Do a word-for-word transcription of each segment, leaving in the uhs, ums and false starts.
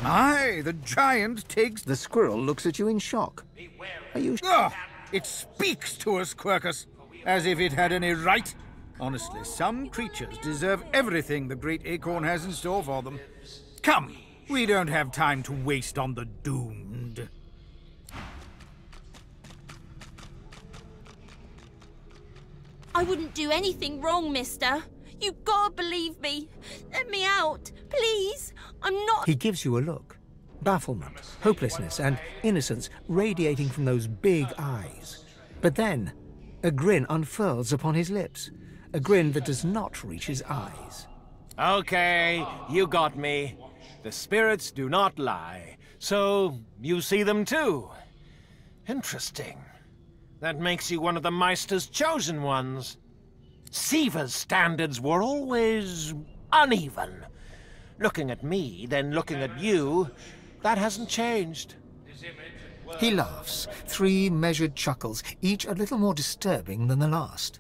Aye, the giant takes... The squirrel looks at you in shock. Are you... Ah, it speaks to us, Quercus, as if it had any right. Honestly, some creatures deserve everything the great acorn has in store for them. Come, we don't have time to waste on the doomed. I wouldn't do anything wrong, mister. You gotta believe me. Let me out, please. I'm not... He gives you a look. Bafflement, hopelessness, and innocence radiating from those big eyes. But then, a grin unfurls upon his lips. A grin that does not reach his eyes. Okay, you got me. The spirits do not lie. So, you see them too. Interesting. That makes you one of the Meister's chosen ones. Siva's standards were always uneven. Looking at me, then looking at you, that hasn't changed. He laughs, three measured chuckles, each a little more disturbing than the last.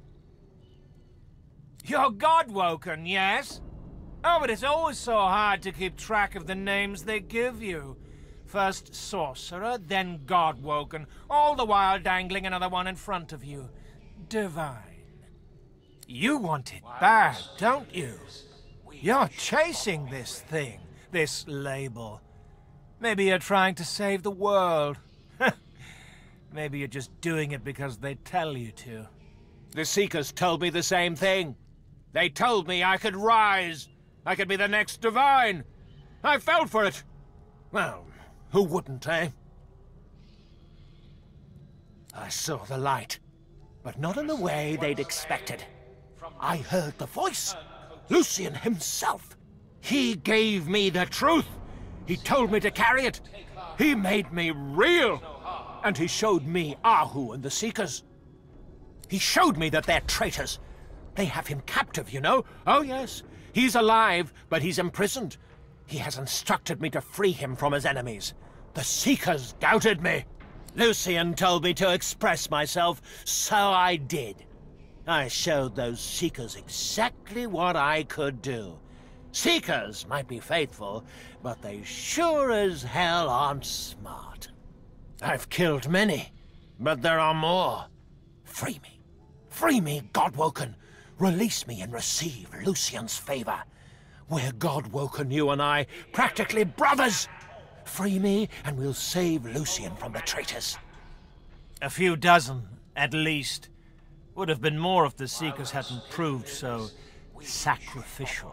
You're God-woken, yes? Oh, but it's always so hard to keep track of the names they give you. First sorcerer, then God-woken, all the while dangling another one in front of you. Divine. You want it bad, don't you? You're chasing this thing, this label. Maybe you're trying to save the world. Maybe you're just doing it because they tell you to. The Seekers told me the same thing. They told me I could rise. I could be the next Divine. I fell for it. Well, who wouldn't, eh? I saw the light, but not in the way they'd expected. I heard the voice. Lucian himself. He gave me the truth. He told me to carry it. He made me real. And he showed me Ahu and the Seekers. He showed me that they're traitors. They have him captive, you know. Oh, yes. He's alive, but he's imprisoned. He has instructed me to free him from his enemies. The Seekers doubted me. Lucian told me to express myself, so I did. I showed those Seekers exactly what I could do. Seekers might be faithful, but they sure as hell aren't smart. I've killed many, but there are more. Free me. Free me, God-woken. Release me and receive Lucian's favor. We're God-woken, you and I, practically brothers. Free me, and we'll save Lucian from the traitors. A few dozen, at least. Would have been more if the Seekers hadn't proved so sacrificial.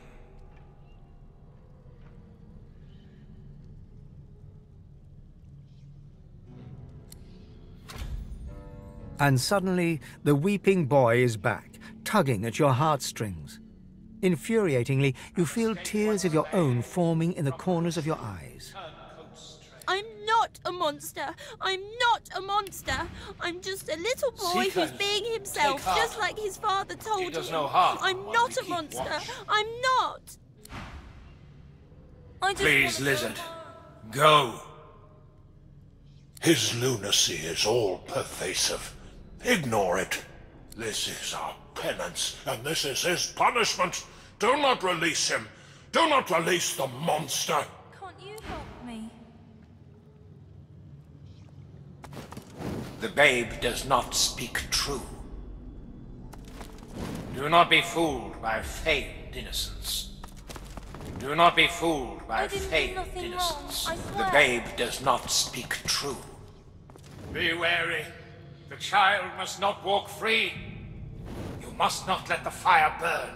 And suddenly, the weeping boy is back, tugging at your heartstrings. Infuriatingly, you feel tears of your own forming in the corners of your eyes. I'm not a monster. I'm not a monster. I'm just a little boy Seekers, who's being himself, just like his father told He does him. no harm. I'm not a monster. Watch. I'm not. I just Please, wanna Lizard, go. His lunacy is all pervasive. Ignore it. This is our penance, and this is his punishment. Do not release him. Do not release the monster. Can't you help me? The babe does not speak true. Do not be fooled by feigned innocence. Do not be fooled by I didn't do feigned nothing wrong, innocence. I The swear. babe does not speak true. Be wary. The child must not walk free. You must not let the fire burn.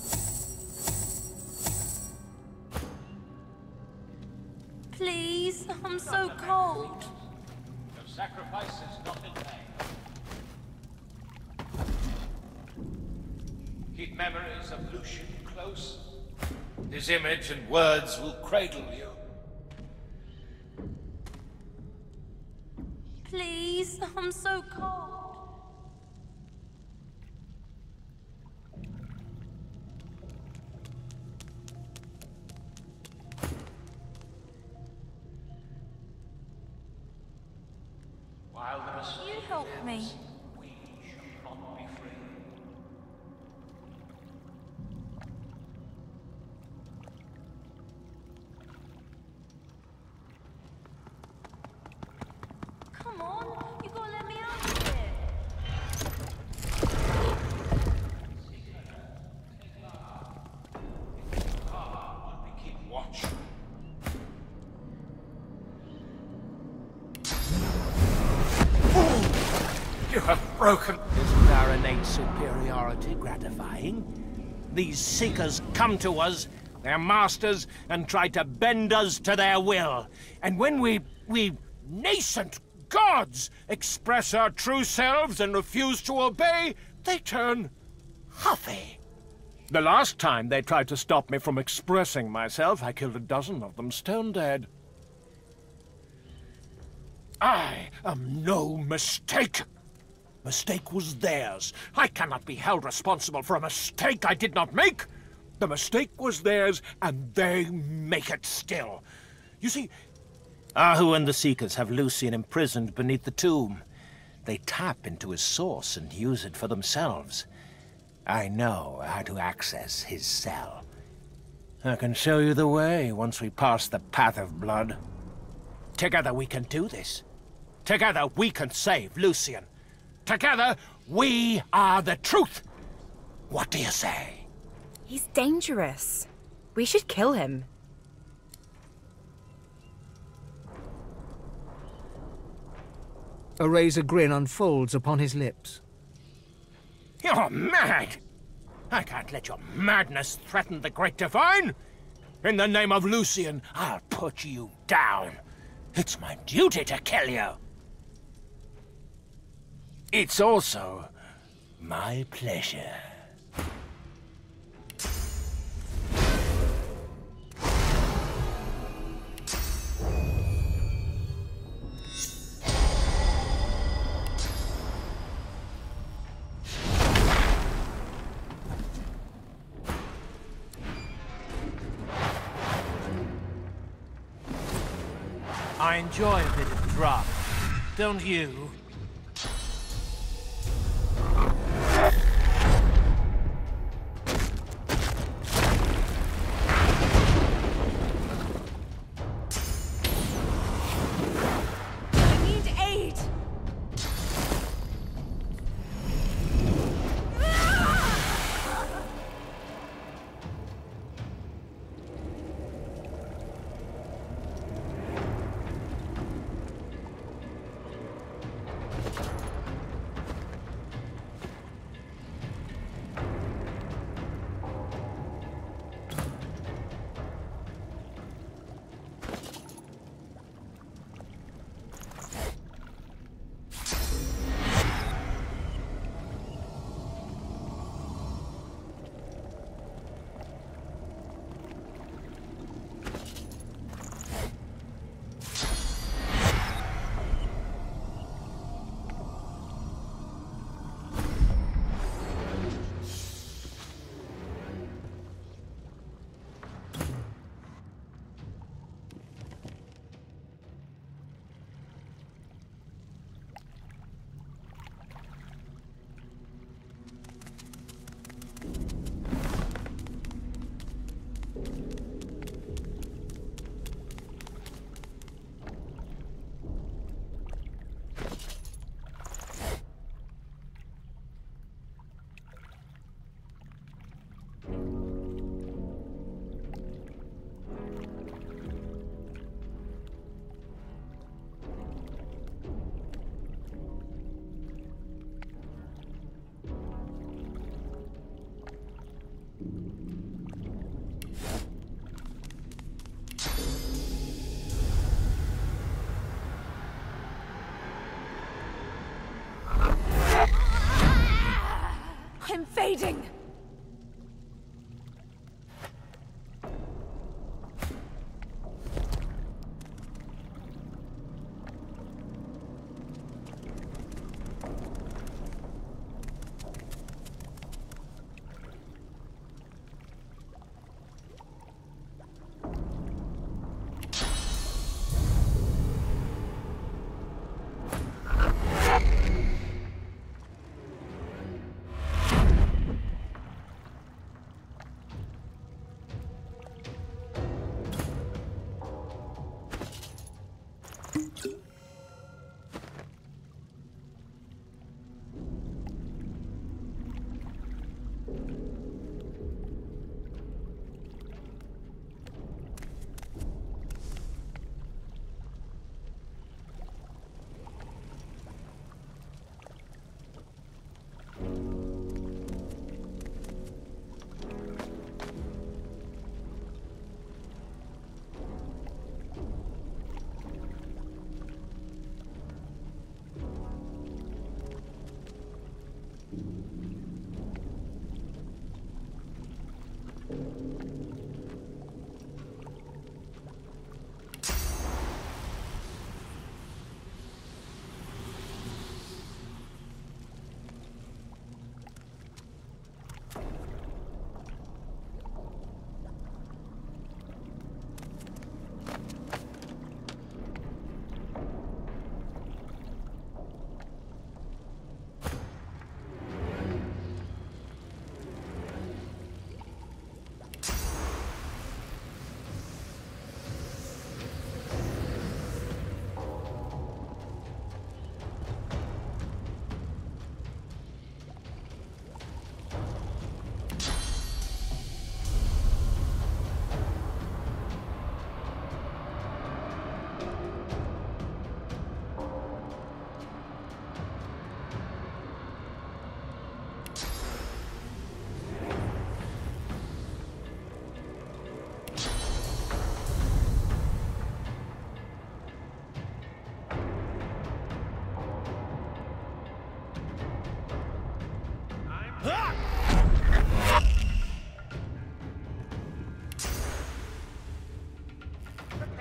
Please, I'm so cold. Your sacrifice is not in vain. Keep memories of Lucian close. His image and words will cradle you. Please, I'm so cold. While the machine You help me. lives, we shall not be free. Come on, you gotta let me out of here. Watch. You have broken. Isn't our innate superiority gratifying? These seekers come to us, their masters, and try to bend us to their will. And when we, we nascent gods express our true selves and refuse to obey, they turn huffy. The last time they tried to stop me from expressing myself, I killed a dozen of them stone dead. I am no mistake. Mistake was theirs. I cannot be held responsible for a mistake I did not make. The mistake was theirs, and they make it still. You see, Ahu and the Seekers have Lucian imprisoned beneath the tomb. They tap into his source and use it for themselves. I know how to access his cell. I can show you the way once we pass the path of blood. Together we can do this. Together we can save Lucian. Together we are the truth. What do you say? He's dangerous. We should kill him. A razor grin unfolds upon his lips. You're mad! I can't let your madness threaten the Great Divine! In the name of Lucian, I'll put you down. It's my duty to kill you. It's also my pleasure. I enjoy a bit of drama, don't you? I need aid! I'm fading!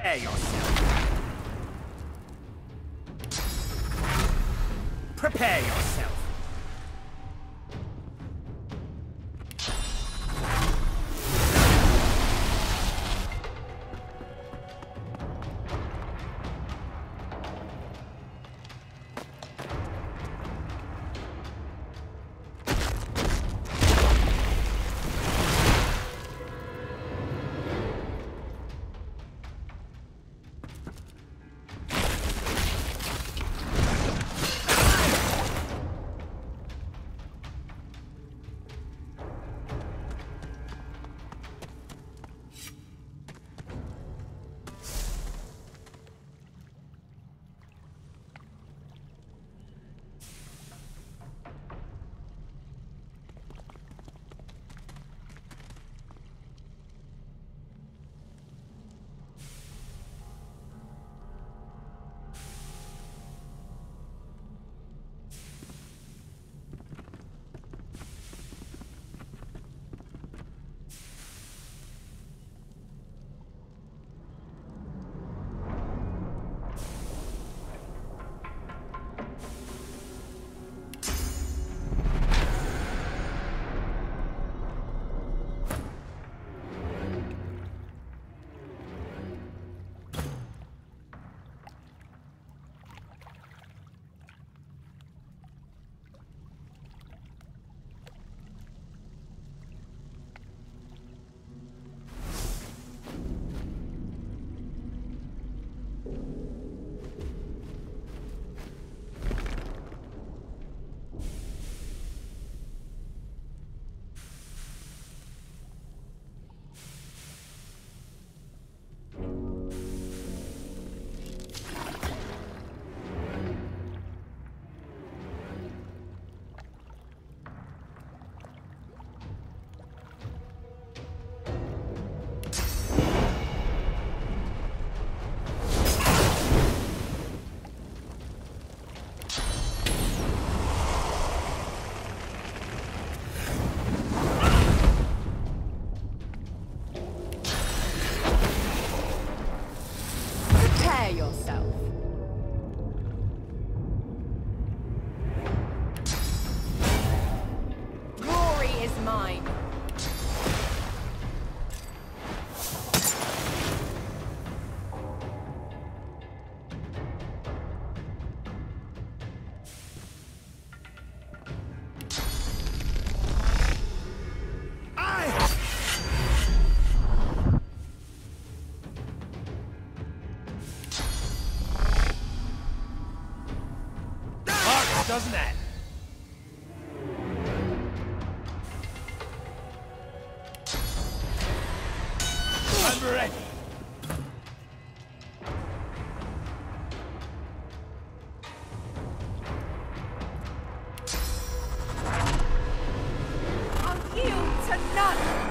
Prepare yourself. Prepare yourself. Yourself. Glory is mine. Doesn't it? I'm ready. I'll yield to none.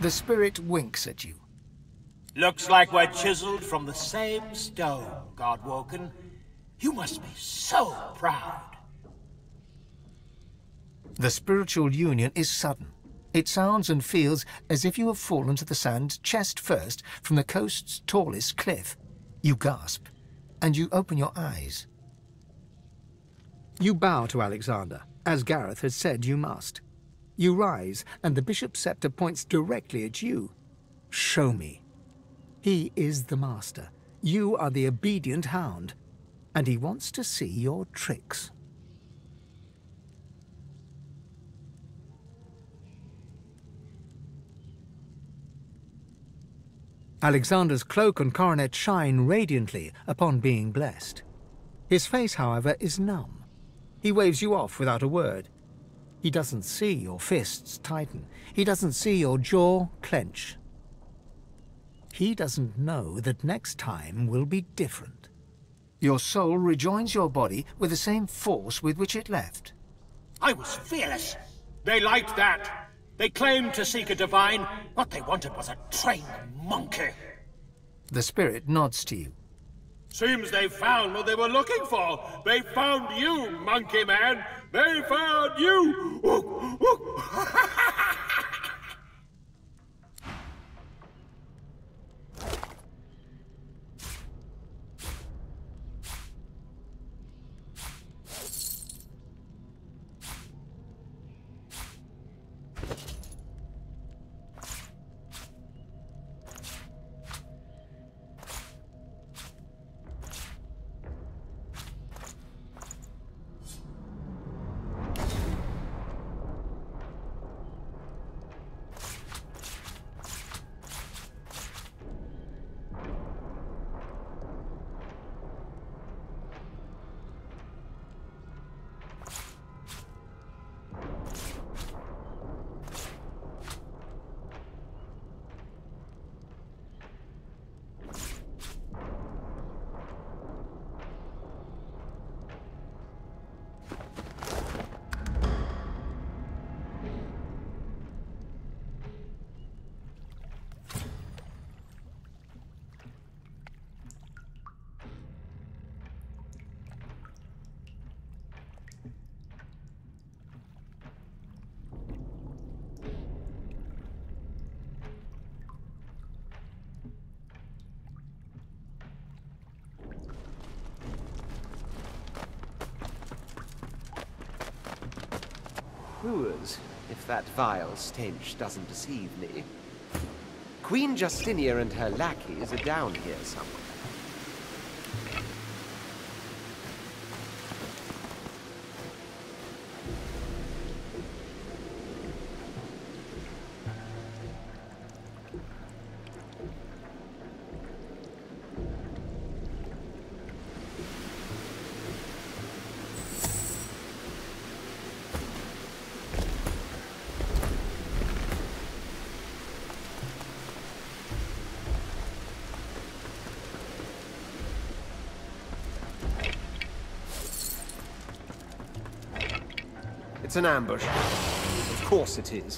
The spirit winks at you. Looks like we're chiseled from the same stone, Godwoken. You must be so proud. The spiritual union is sudden. It sounds and feels as if you have fallen to the sand chest first from the coast's tallest cliff. You gasp, and you open your eyes. You bow to Alexander, as Gareth had said you must. You rise, and the bishop's scepter points directly at you. Show me. He is the master. You are the obedient hound, and he wants to see your tricks. Alexander's cloak and coronet shine radiantly upon being blessed. His face, however, is numb. He waves you off without a word. He doesn't see your fists tighten. He doesn't see your jaw clench. He doesn't know that next time will be different. Your soul rejoins your body with the same force with which it left. I was fearless. They liked that. They claimed to seek a divine. What they wanted was a trained monkey. The spirit nods to you. Seems they found what they were looking for. They found you, monkey man. They found you. Ooh, ooh. Brewers, if that vile stench doesn't deceive me. Queen Justinia and her lackeys are down here somewhere. It's an ambush. Of course it is.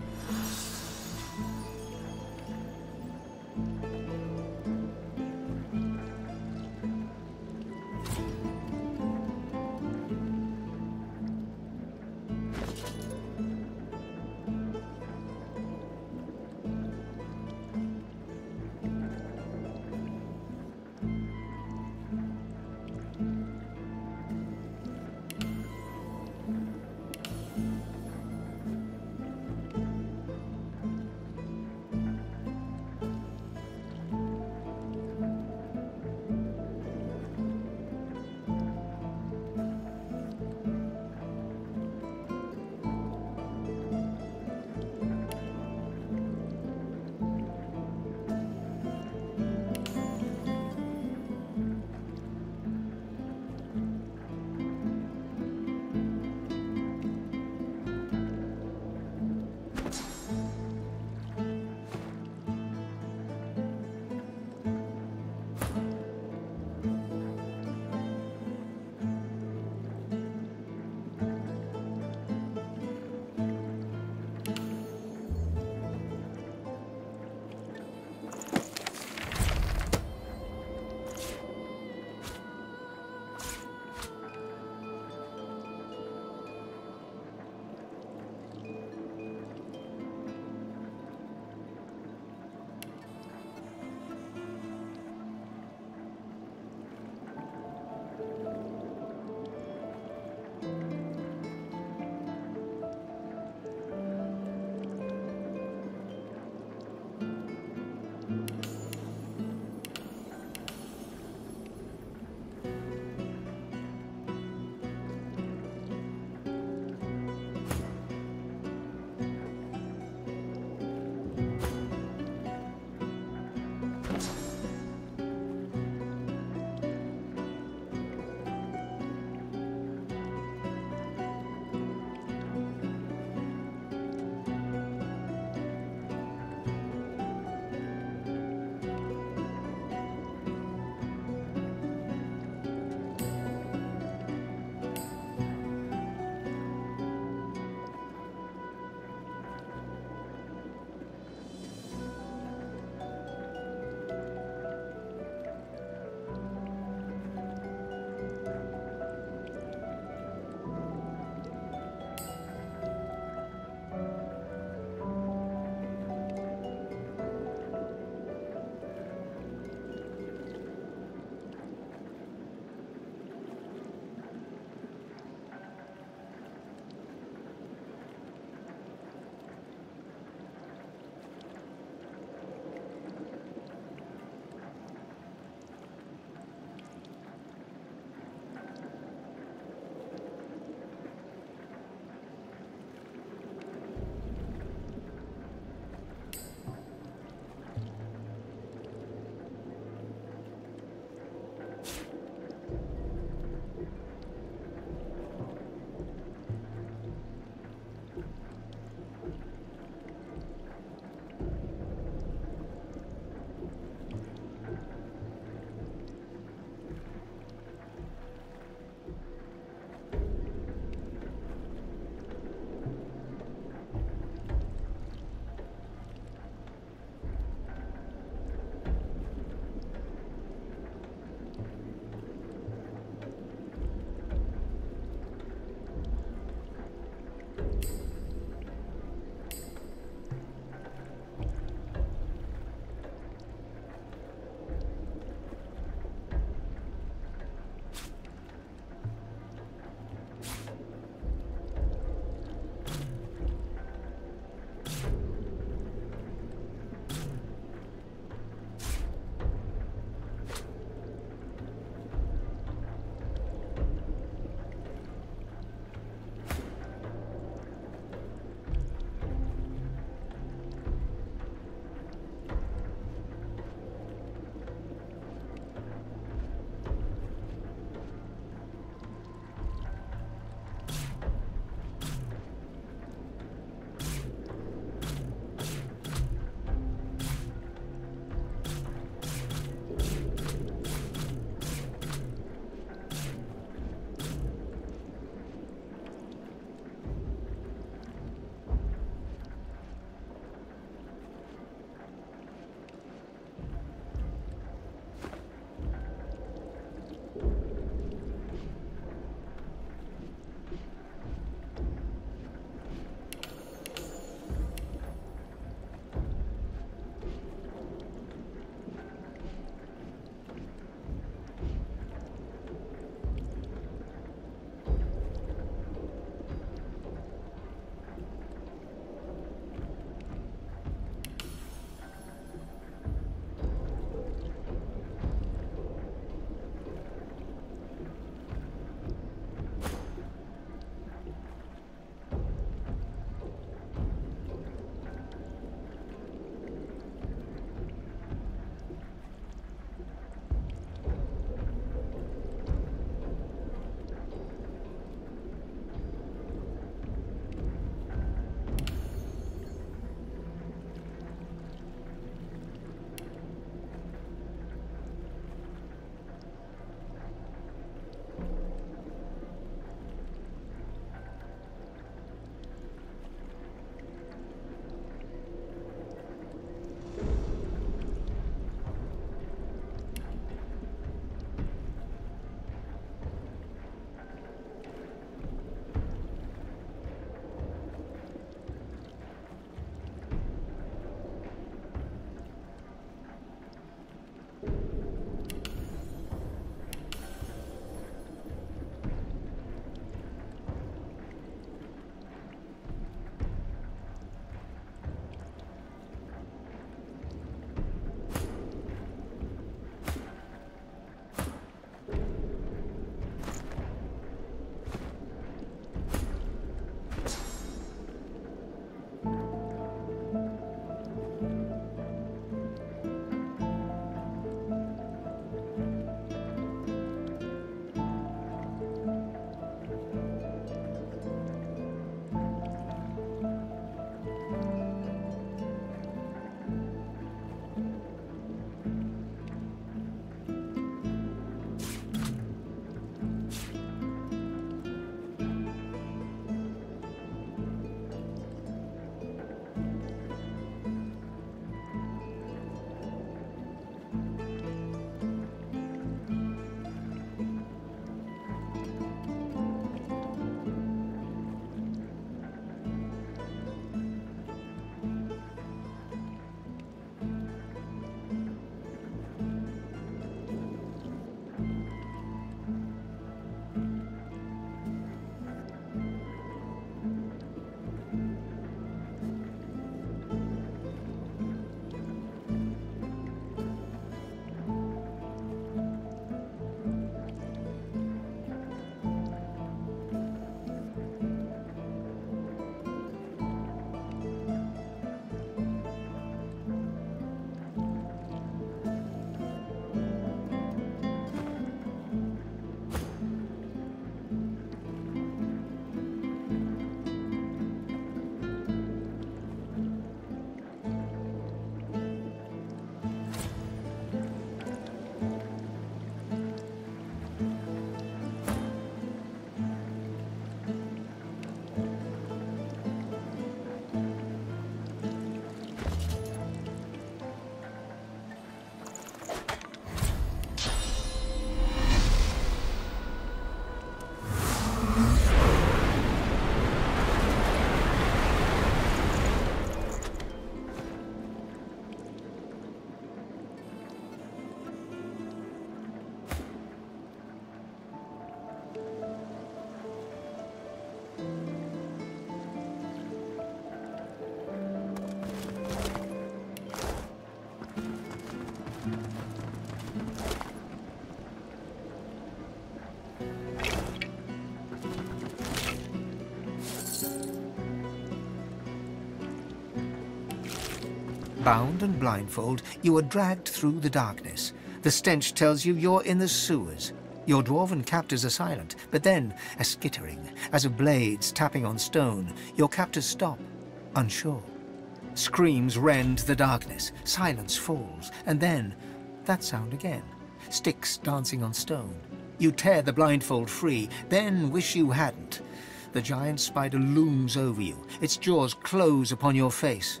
Bound and blindfold, you are dragged through the darkness. The stench tells you you're in the sewers. Your dwarven captors are silent, but then a skittering, as of blades tapping on stone. Your captors stop, unsure. Screams rend the darkness, silence falls, and then that sound again. Sticks dancing on stone. You tear the blindfold free, then wish you hadn't. The giant spider looms over you. Its jaws close upon your face.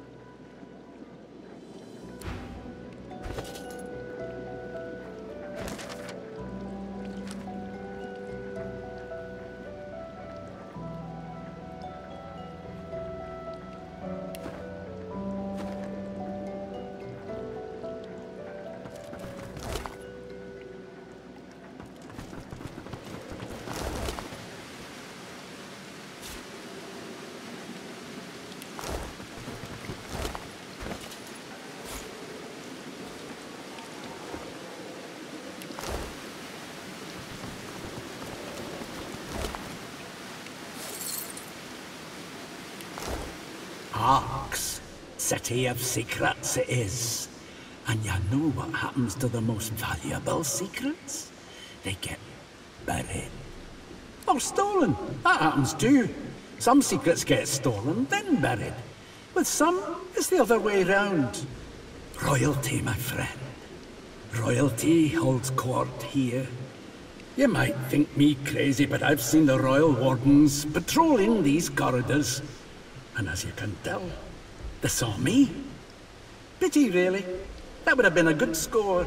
Arks, city of secrets it is. And you know what happens to the most valuable secrets? They get buried. Or stolen. That happens too. Some secrets get stolen, then buried. With some, it's the other way round. Royalty, my friend. Royalty holds court here. You might think me crazy, but I've seen the royal wardens patrolling these corridors. And as you can tell, they saw me. Pity, really. That would have been a good score.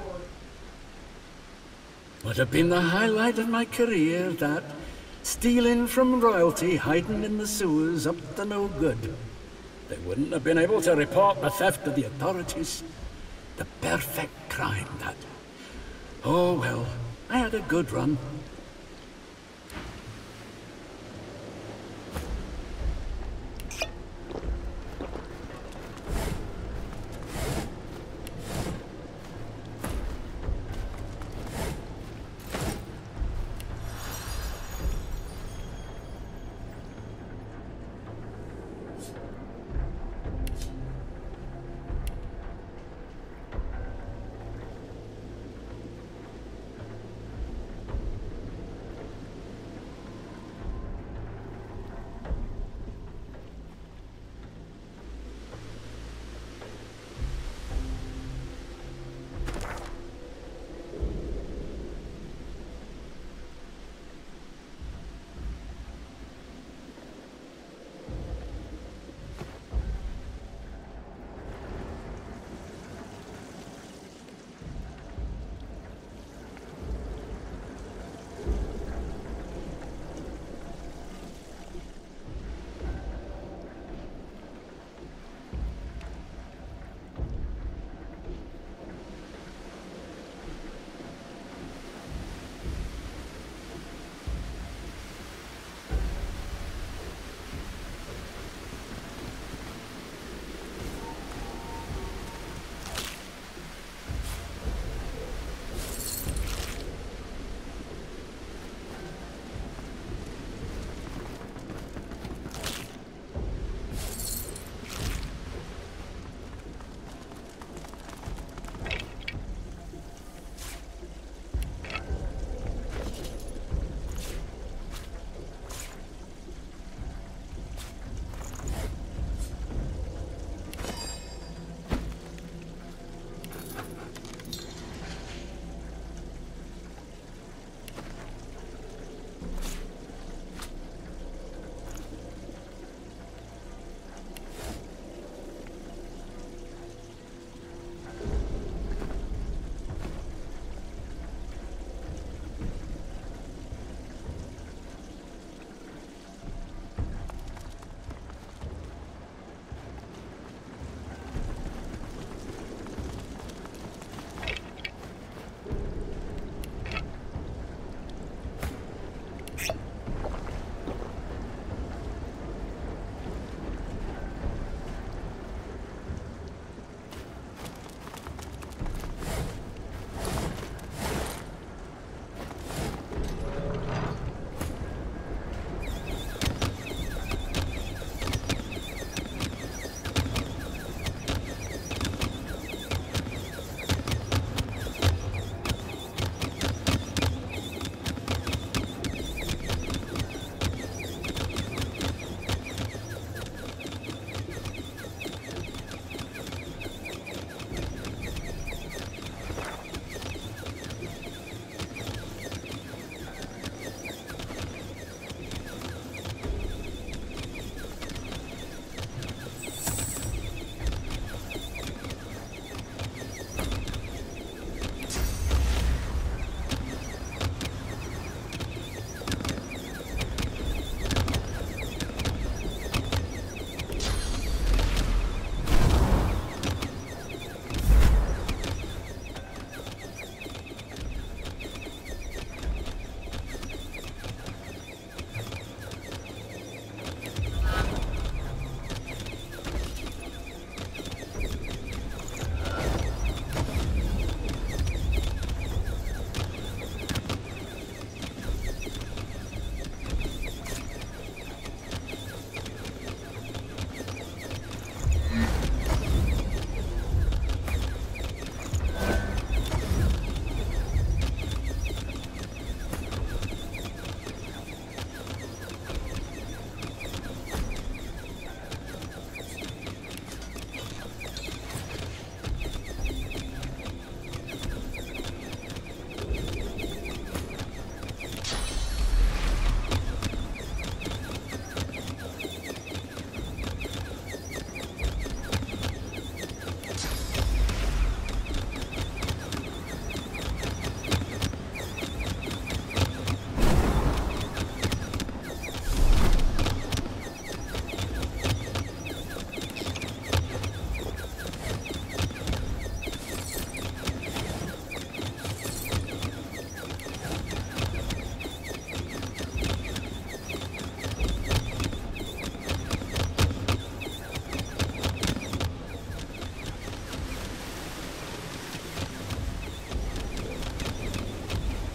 Would have been the highlight of my career, that. Stealing from royalty, hiding in the sewers, up to no good. They wouldn't have been able to report the theft to the authorities. The perfect crime, that. Oh, well, I had a good run.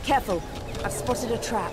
Careful. I've spotted a trap.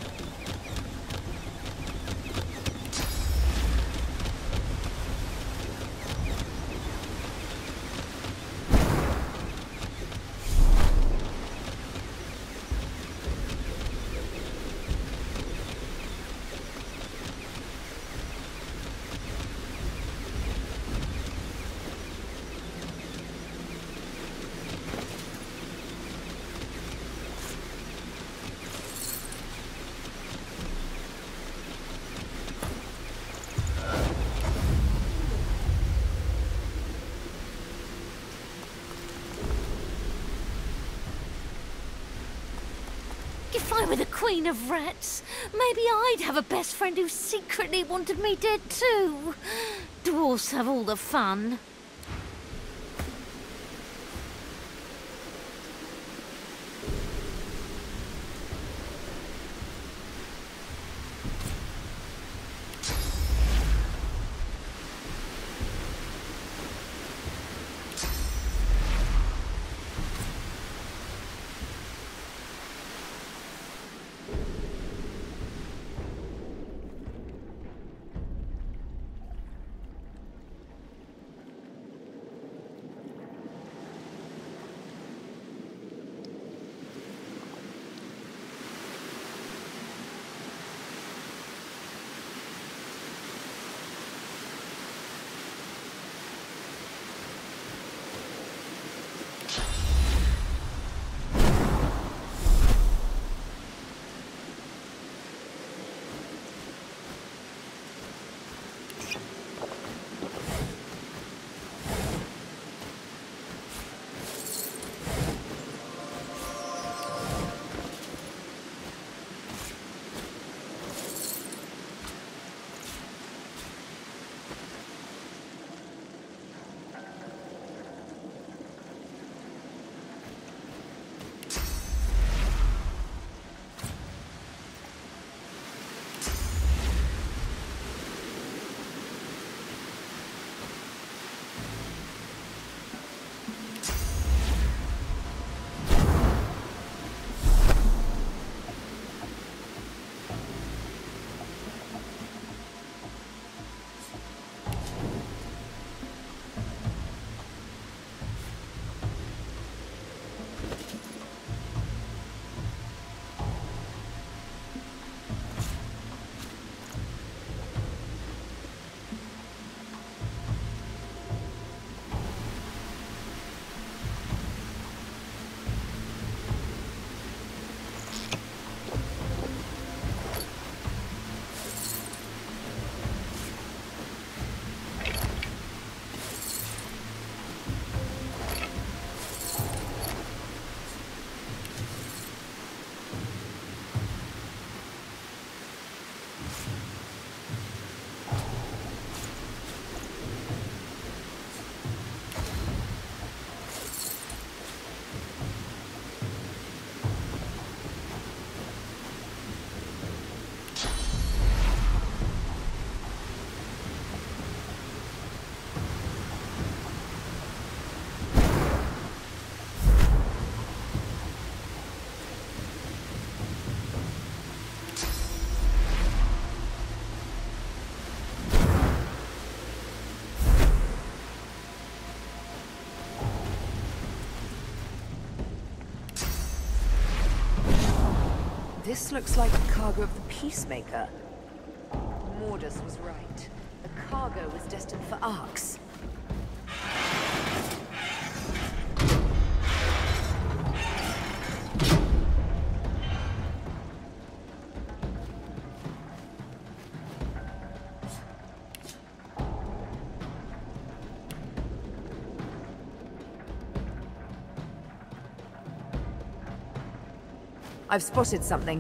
If I were the Queen of Rats, maybe I'd have a best friend who secretly wanted me dead too. Dwarfs have all the fun. This looks like the cargo of the Peacemaker. Mordus was right. The cargo was destined for Arx. I've spotted something.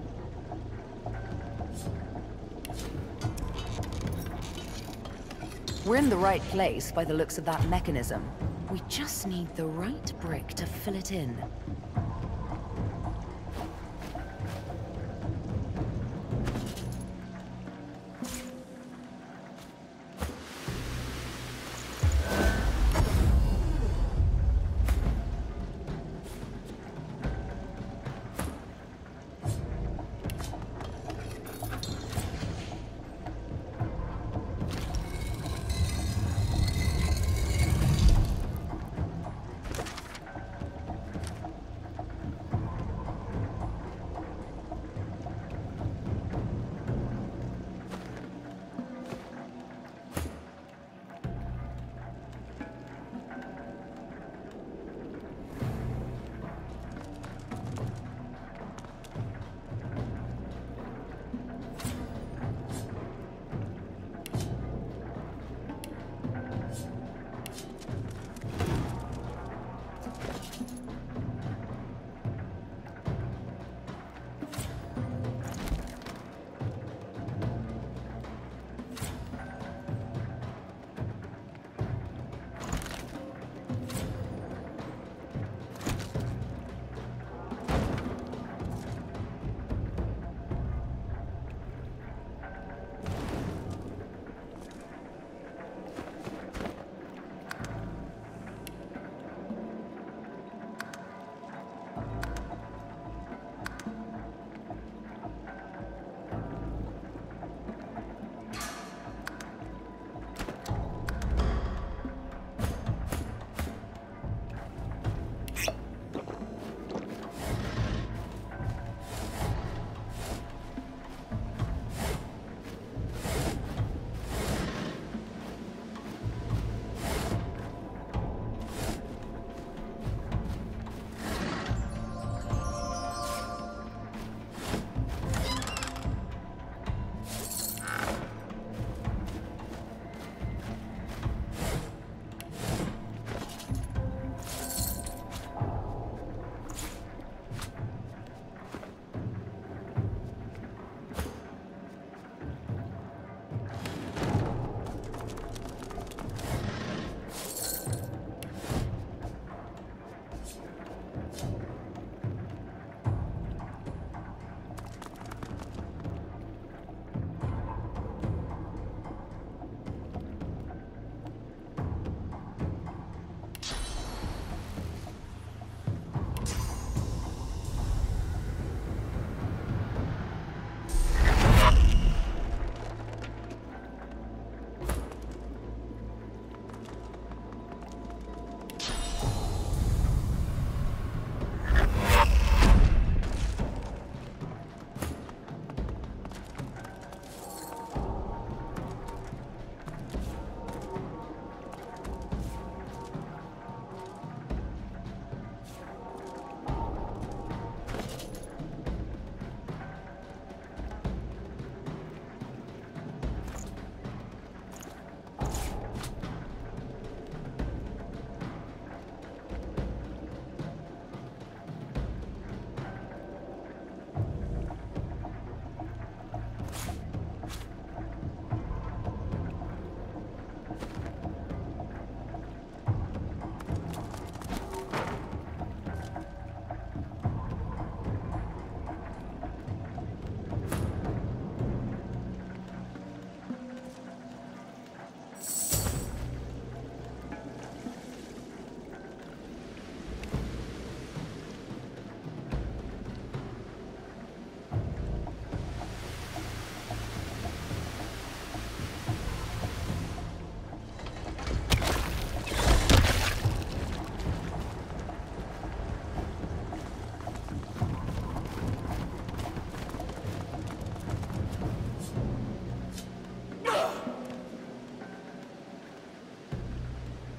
We're in the right place by the looks of that mechanism. We just need the right brick to fill it in.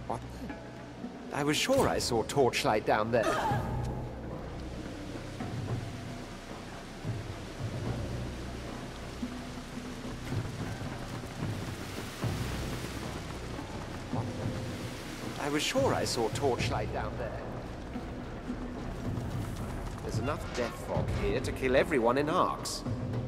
What? I was sure I saw torchlight down there. What? I was sure I saw torchlight down there. There's enough death fog here to kill everyone in Arx.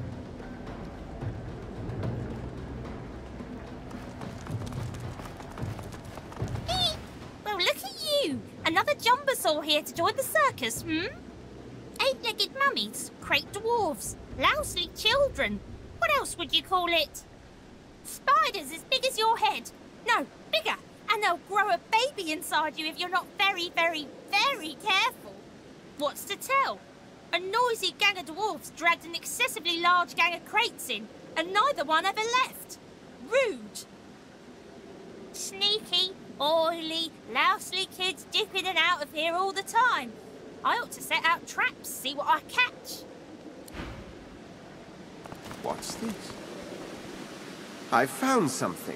Well, look at you! Another Jumbasaur here to join the circus, hmm? Eight-legged mummies, crate dwarves, lousely children. What else would you call it? Spiders as big as your head. No, bigger. And they'll grow a baby inside you if you're not very, very, very careful. What's to tell? A noisy gang of dwarves dragged an excessively large gang of crates in, and neither one ever left. Rude. Sneaky, oily, lousely kids dip in and out of here all the time. I ought to set out traps, see what I catch. What's this? I found something.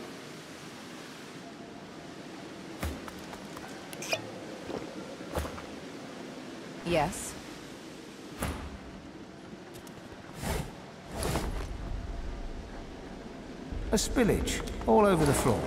Yes? A spillage all over the floor.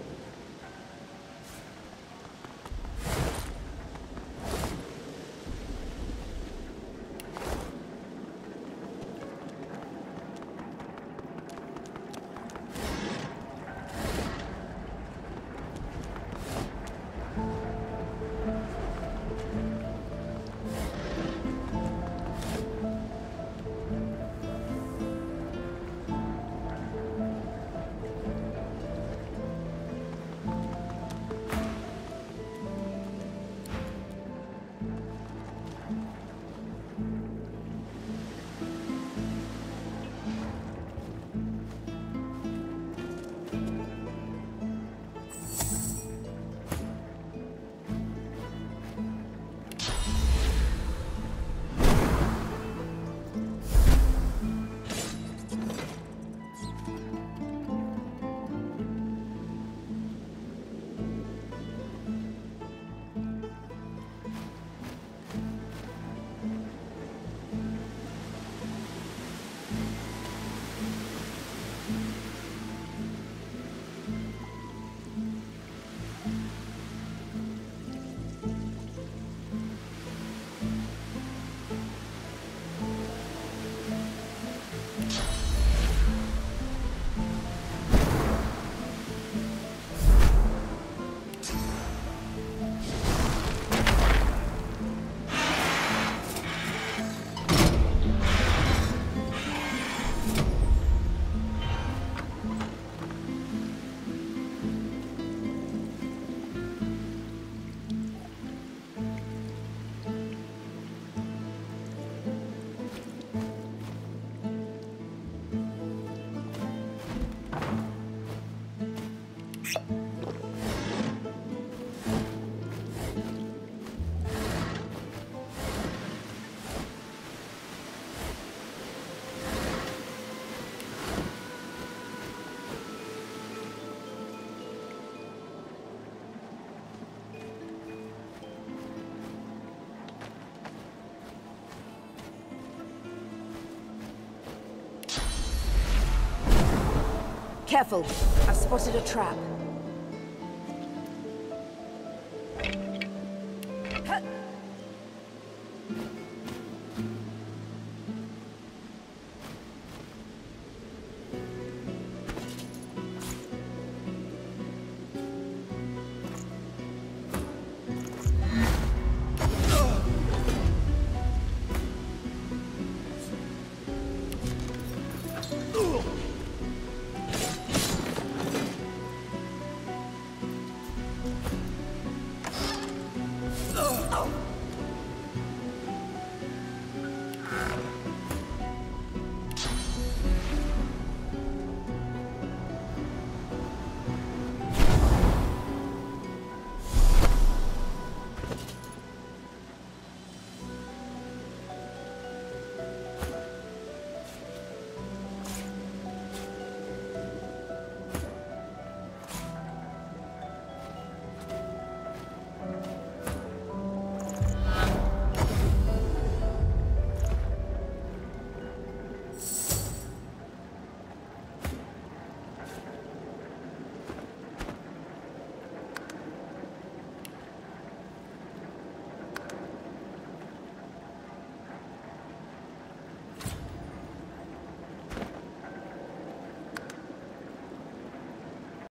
Careful, I've spotted a trap.